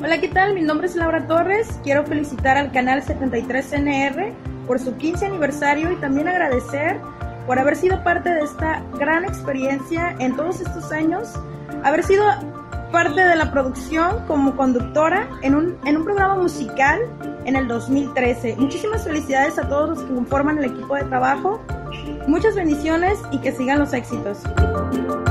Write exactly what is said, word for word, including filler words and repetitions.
Hola, ¿qué tal? Mi nombre es Laura Torres. Quiero felicitar al canal setenta y tres N R por su quince aniversario y también agradecer por haber sido parte de esta gran experiencia en todos estos años, haber sido parte de la producción como conductora en un, en un programa musical en el dos mil trece. Muchísimas felicidades a todos los que conforman el equipo de trabajo, muchas bendiciones y que sigan los éxitos.